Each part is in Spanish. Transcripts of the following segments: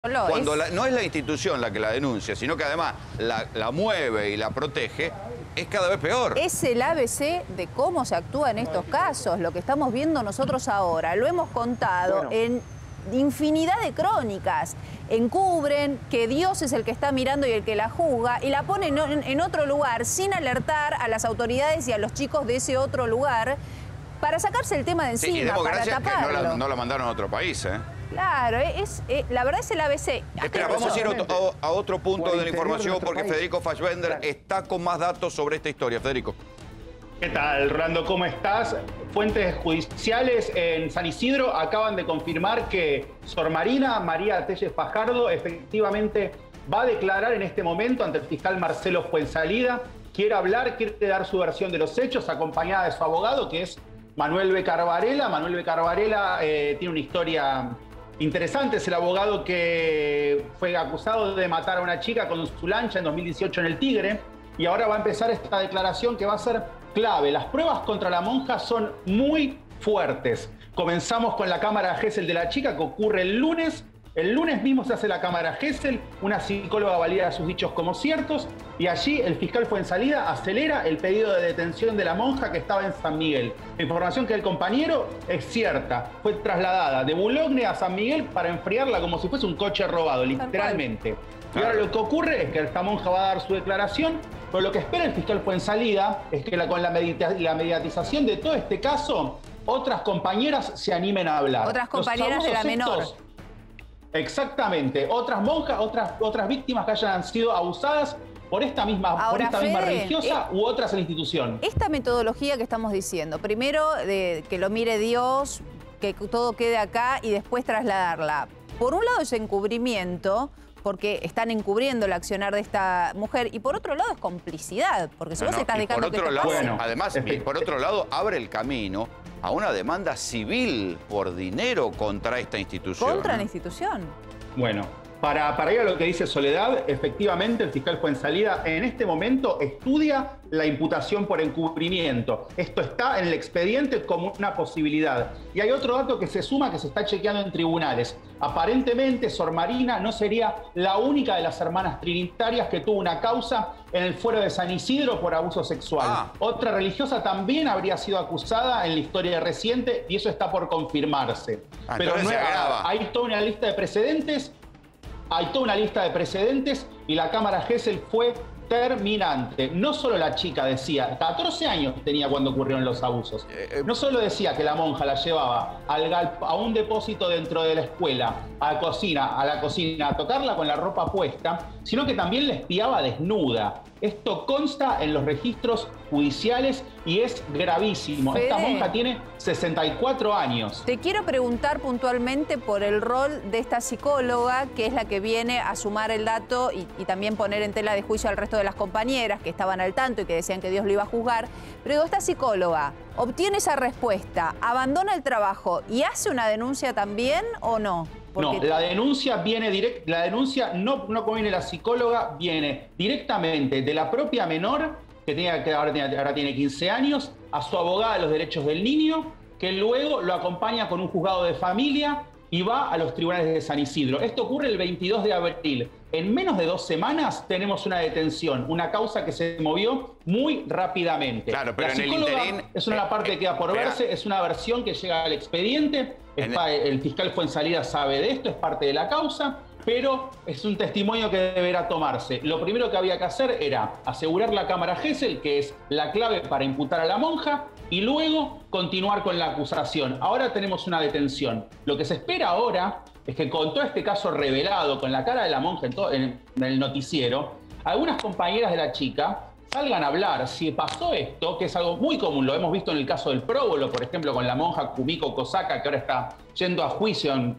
Cuando no es la institución la que la denuncia, sino que además la mueve y la protege, es cada vez peor. Es el ABC de cómo se actúa en estos casos, lo que estamos viendo nosotros ahora. Lo hemos contado en infinidad de crónicas. Encubren que Dios es el que está mirando y el que la juzga y la ponen en otro lugar sin alertar a las autoridades y a los chicos de ese otro lugar para sacarse el tema de encima, y demos para gracias taparlo. que no la mandaron a otro país, ¿eh? Claro, la verdad es el ABC. Espera, vamos a ir a otro punto de la información porque Federico Fassbender está con más datos sobre esta historia. Federico. ¿Qué tal, Rolando? ¿Cómo estás? Fuentes judiciales en San Isidro acaban de confirmar que Sor María Tellez Fajardo efectivamente va a declarar en este momento ante el fiscal Marcelo Fuenzalida. Quiere hablar, quiere dar su versión de los hechos, acompañada de su abogado, que es Manuel Becar Varela. Manuel Becar Varela tiene una historia interesante. Es el abogado que fue acusado de matar a una chica con su lancha en 2018 en el Tigre. Y ahora va a empezar esta declaración que va a ser clave. Las pruebas contra la monja son muy fuertes. Comenzamos con la cámara Gesell de la chica, que ocurre el lunes. El lunes mismo se hace la cámara Gesell, una psicóloga valida sus dichos como ciertos, y allí el fiscal Fuenzalida acelera el pedido de detención de la monja que estaba en San Miguel. La información que el compañero es cierta, fue trasladada de Boulogne a San Miguel para enfriarla como si fuese un coche robado, literalmente. Y ahora lo que ocurre es que esta monja va a dar su declaración, pero lo que espera el fiscal Fuenzalida es que con la mediatización de todo este caso, otras compañeras se animen a hablar. Otras compañeras de la menor. Exactamente, otras monjas, otras víctimas que hayan sido abusadas por esta misma religiosa u otras en la institución. Esta metodología que estamos diciendo, primero que lo mire Dios, que todo quede acá y después trasladarla. Por un lado es encubrimiento, porque están encubriendo el accionar de esta mujer, y por otro lado es complicidad, porque si vos estás dejando que esto pase... Además, por otro lado, abre el camino a una demanda civil por dinero contra esta institución. Contra la institución. Bueno, para ir a lo que dice Soledad, efectivamente el fiscal Fuenzalida en este momento estudia la imputación por encubrimiento. Esto está en el expediente como una posibilidad. Y hay otro dato que se suma, que se está chequeando en tribunales. Aparentemente, Sor Marina no sería la única de las hermanas trinitarias que tuvo una causa en el fuero de San Isidro por abuso sexual. Otra religiosa también habría sido acusada en la historia reciente y eso está por confirmarse. Pero no hay toda una lista de precedentes. Hay toda una lista de precedentes y la cámara Gesell fue terminante. No solo la chica decía, 14 años tenía cuando ocurrieron los abusos. No solo decía que la monja la llevaba a un depósito dentro de la escuela, a la cocina, a tocarla con la ropa puesta, sino que también la espiaba desnuda. Esto consta en los registros judiciales y es gravísimo. Fede, esta monja tiene 64 años. Te quiero preguntar puntualmente por el rol de esta psicóloga, que es la que viene a sumar el dato y también poner en tela de juicio al resto de las compañeras que estaban al tanto y que decían que Dios lo iba a juzgar. Pero digo, esta psicóloga obtiene esa respuesta, abandona el trabajo y hace una denuncia también, ¿o no? Porque... No, la denuncia viene la denuncia no viene de la psicóloga, viene directamente de la propia menor, que ahora tiene 15 años, a su abogada de los derechos del niño, que luego lo acompaña con un juzgado de familia y va a los tribunales de San Isidro. Esto ocurre el 22 de abril. En menos de 2 semanas tenemos una detención, una causa que se movió muy rápidamente. Claro, pero la en el interín... Es una parte que queda por verse, es una versión que llega al expediente. El fiscal Fuenzalida sabe de esto, es parte de la causa, pero es un testimonio que deberá tomarse. Lo primero que había que hacer era asegurar la cámara Gesell, que es la clave para imputar a la monja, y luego continuar con la acusación. Ahora tenemos una detención. Lo que se espera ahora es que con todo este caso revelado, con la cara de la monja en el noticiero, algunas compañeras de la chica salgan a hablar si pasó esto, que es algo muy común, lo hemos visto en el caso del próbolo, por ejemplo, con la monja Kumiko Kosaka, que ahora está yendo a juicio,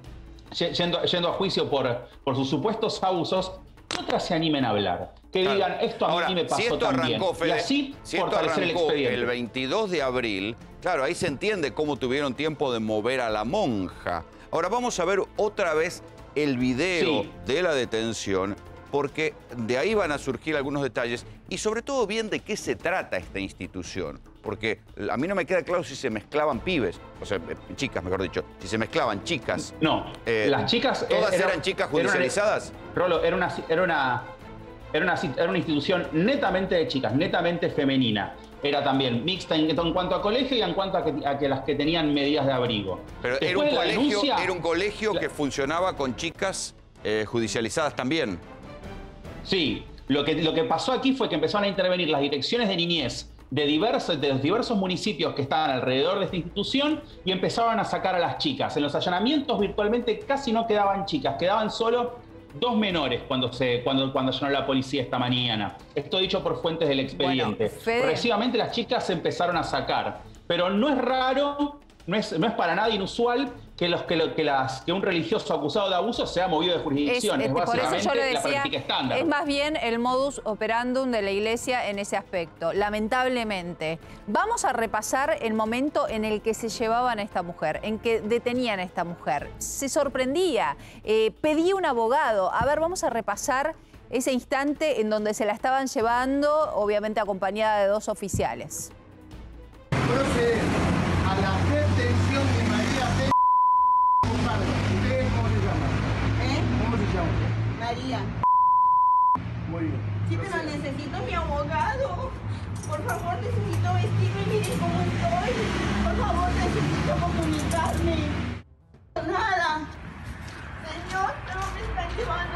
por sus supuestos abusos. Otras se animen a hablar, que digan, esto a mí me pasó también. Fede, y así fortalecer el expediente. El 22 de abril, claro, ahí se entiende cómo tuvieron tiempo de mover a la monja. Ahora vamos a ver otra vez el video de la detención, porque de ahí van a surgir algunos detalles y sobre todo bien de qué se trata esta institución. Porque a mí no me queda claro si se mezclaban pibes, o sea, chicas, mejor dicho, si se mezclaban chicas. No, las chicas... ¿Todas eran chicas judicializadas? Rolo, era una institución netamente de chicas, netamente femenina. Era también mixta en cuanto a colegio y en cuanto a que las que tenían medidas de abrigo. Pero era un colegio que funcionaba con chicas judicializadas también. Sí, lo que pasó aquí fue que empezaron a intervenir las direcciones de niñez de los diversos municipios que estaban alrededor de esta institución y empezaron a sacar a las chicas. En los allanamientos virtualmente casi no quedaban chicas, quedaban solo 2 menores cuando allanó la policía esta mañana. Esto dicho por fuentes del expediente. Bueno, progresivamente las chicas se empezaron a sacar, pero no es raro, no es para nada inusual que un religioso acusado de abuso sea movido de jurisdicción. Es básicamente por eso yo le decía, la práctica estándar. Es más bien el modus operandum de la Iglesia en ese aspecto, lamentablemente. Vamos a repasar el momento en el que se llevaban a esta mujer, en que detenían a esta mujer. Se sorprendía, pedía un abogado. A ver, vamos a repasar ese instante en donde se la estaban llevando, obviamente acompañada de 2 oficiales. Procede a la detención de María T. ¿Usted cómo se llama? ¿Cómo se llama? María. Muy bien. Sí, pero necesito mi abogado. Por favor, necesito vestirme. Miren cómo estoy. Por favor, necesito comunicarme. Nada. Señor, pero me están llevando.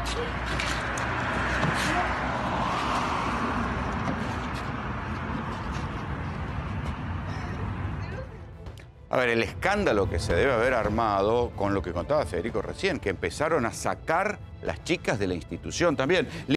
A ver, el escándalo que se debe haber armado con lo que contaba Federico recién, que empezaron a sacar las chicas de la institución también.